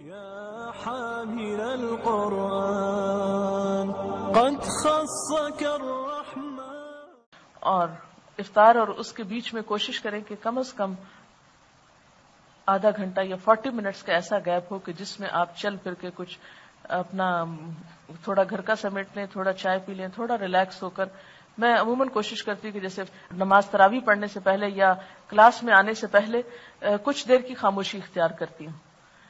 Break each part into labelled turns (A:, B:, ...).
A: يا حامل القرآن قد خصك الرحمن.
B: اور افطار اور اس کے بیچ میں کوشش کریں کہ کم از کم آدھا گھنٹہ یا 40 منٹس کا ایسا گیپ ہو کہ جس میں آپ چل پھر کے کچھ اپنا تھوڑا گھر کا سمیٹ لیں، تھوڑا چائے پی لیں، تھوڑا ریلیکس ہو کر. میں عموماً کوشش کرتی ہوں کہ جیسے نماز تراویح پڑھنے سے پہلے یا کلاس میں آنے سے پہلے کچھ دیر کی خاموشی اختیار کرتی ہوں.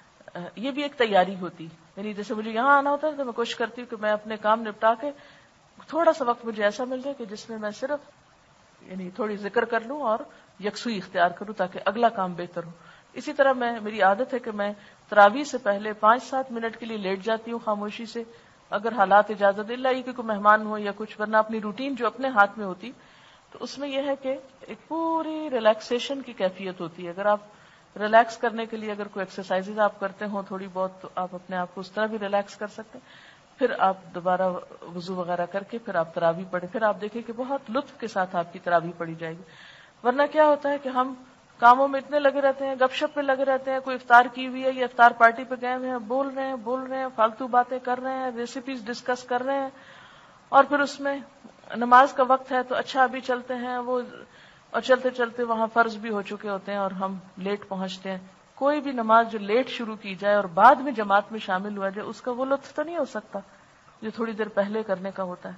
B: یہ بھی ایک تیاری ہوتی، یعنی جیسے مجھے یہاں آنا ہوتا ہے تو میں کوشش کرتی ہوں کہ میں اپنے کام نپٹا کے تھوڑا سا وقت مجھے ایسا مل جائے کہ جس میں میں صرف یعنی تھوڑی ذکر کر لوں اور یکسوئی اختیار کروں تاکہ اگلا کام بہتر ہو. اسی طرح میری عادت ہے کہ میں تراویح سے پہلے 5-7 منٹ کے لیے لیٹ جاتی ہوں خاموشی سے، اگر حالات اجازت اللہ ہی کہ کوئی مہمان ہو یا کچھ، ورنہ اپنی روٹین جو اپنے ہاتھ میں ہوتی تو اس میں یہ ہے کہ ایک پوری ریلیکسیشن کی کیفیت ہوتی ہے. اگر آپ ریلیکس کرنے کے لیے اگر کوئی ایکسرسائز آپ کرتے ہوں تھوڑی بہت تو آپ اپنے آپ کو اس طرح بھی ریلیکس کر سکتے ہیں. پھر آپ دوبارہ وضو وغیرہ کر کے پھر آپ تراویح پڑھیں، پھر آپ دیکھیں کہ بہت لطف کے ساتھ آپ کی تراویح پڑھی جائے گی. ورنہ کیا ہوتا ہے کہ ہم کاموں میں اتنے لگے رہتے ہیں، گپ شپ پہ لگے رہتے ہیں، کوئی افطار کی ہوئی ہے یا افطار پارٹی پہ گئے ہوئے ہیں، بول رہے ہیں فالتو باتیں کر رہے ہیں، ریسیپیز ڈسکس کر رہے ہیں، اور پھر اس میں نماز کا وقت ہے تو اچھا ابھی چلتے ہیں وہ، اور چلتے چلتے وہاں فرض بھی ہو چکے ہوتے ہیں اور ہم لیٹ پہنچتے ہیں. کوئی بھی نماز جو لیٹ شروع کی جائے اور بعد میں جماعت میں شامل ہوا جائے اس کا وہ لطف تو نہیں ہو سکتا جو تھوڑی دیر پہلے کرنے کا ہوتا ہے.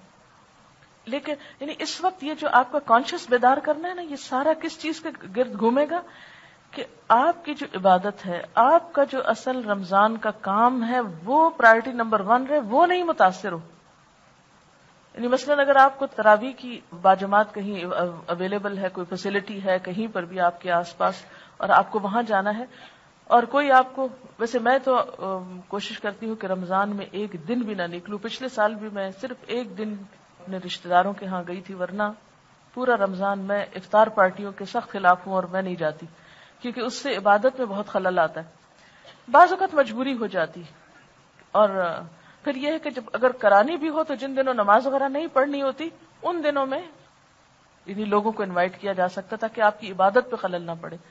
B: لیکن یعنی اس وقت یہ جو آپ کا کانشیس بیدار کرنا ہے نا، یہ سارا کس چیز کے گرد گھومے گا کہ آپ کی جو عبادت ہے، آپ کا جو اصل رمضان کا کام ہے وہ پرائرٹی نمبر 1 رہے، وہ نہیں متاثر ہو. یعنی مثلا اگر آپ کو تراویح کی باجماعت کہیں اویلیبل ہے، کوئی فیسلٹی ہے کہیں پر بھی آپ کے آس پاس اور آپ کو وہاں جانا ہے، اور کوئی آپ کو، ویسے میں تو کوشش کرتی ہوں کہ رمضان میں ایک دن بھی نہ نکلوں. پچھلے سال بھی میں صرف ایک دن اپنے رشتہ داروں کے ہاں گئی تھی، ورنہ پورا رمضان میں افطار پارٹیوں کے سخت خلاف ہوں اور میں نہیں جاتی کیونکہ اس سے عبادت میں بہت خلل آتا ہے. بعض اوقات مجبوری ہو جاتی، اور پھر یہ ہے کہ جب اگر کرانی بھی ہو تو جن دنوں نماز وغیرہ نہیں پڑھنی ہوتی ان دنوں میں انہیں لوگوں کو انوائٹ کیا جا سکتا تاکہ آپ کی عبادت پہ خلل نہ پڑے.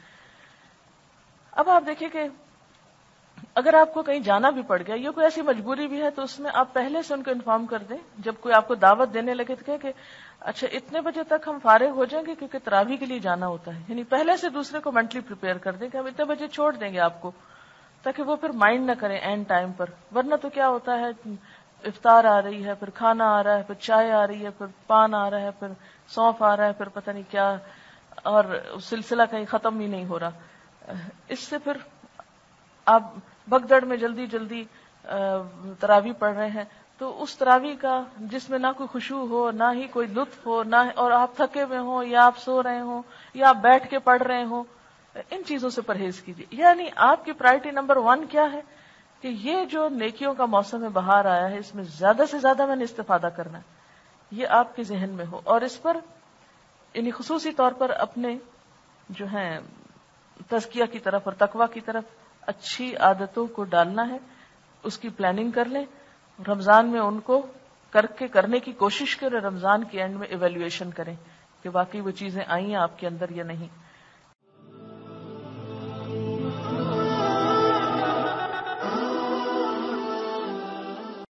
B: اب آپ دیکھیں کہ اگر آپ کو کہیں جانا بھی پڑ گیا یا کوئی ایسی مجبوری بھی ہے تو اس میں آپ پہلے سے ان کو انفارم کر دیں. جب کوئی آپ کو دعوت دینے لگے تو کہ اچھا اتنے بجے تک ہم فارغ ہو جائیں گے کیونکہ تراویح کے لیے جانا ہوتا ہے. یعنی پہلے سے دوسرے کو مینٹلی پریپیئر کر دیں کہ ہم اتنے بجے چھوڑ دیں گے آپ کو، تاکہ وہ پھر مائنڈ نہ کریں اینڈ ٹائم پر. ورنہ تو کیا ہوتا ہے، افطار آ رہی ہے، پھر کھانا آ رہا ہے، پھر چائے آ رہی ہے، پھر پان آ رہا ہے، پھر سونف آ رہا ہے، پھر پتہ نہیں کیا، اور سلسلہ کہیں ختم ہی نہیں ہو رہا. اس سے پھر آپ بگدڑ میں جلدی جلدی تراویح پڑھ رہے ہیں تو اس تراویح کا جس میں نہ کوئی خشوع ہو، نہ ہی کوئی لطف ہو، نہ اور آپ تھکے ہوئے ہوں یا آپ سو رہے ہوں یا آپ بیٹھ کے پڑھ رہے ہوں، ان چیزوں سے پرہیز کیجیے. یعنی آپ کی پرائرٹی نمبر 1 کیا ہے کہ یہ جو نیکیوں کا موسم بہار آیا ہے اس میں زیادہ سے زیادہ میں نے استفادہ کرنا ہے، یہ آپ کے ذہن میں ہو. اور اس پر یعنی خصوصی طور پر اپنے جو ہیں تزکیہ کی طرف اور تقویٰ کی طرف اچھی عادتوں کو ڈالنا ہے، اس کی پلاننگ کر لیں. رمضان میں ان کو کرنے کی کوشش کریں، رمضان کے اینڈ میں ایویلویشن کریں کہ واقعی وہ چیزیں آئی ہیں آپ کے اندر یا نہیں.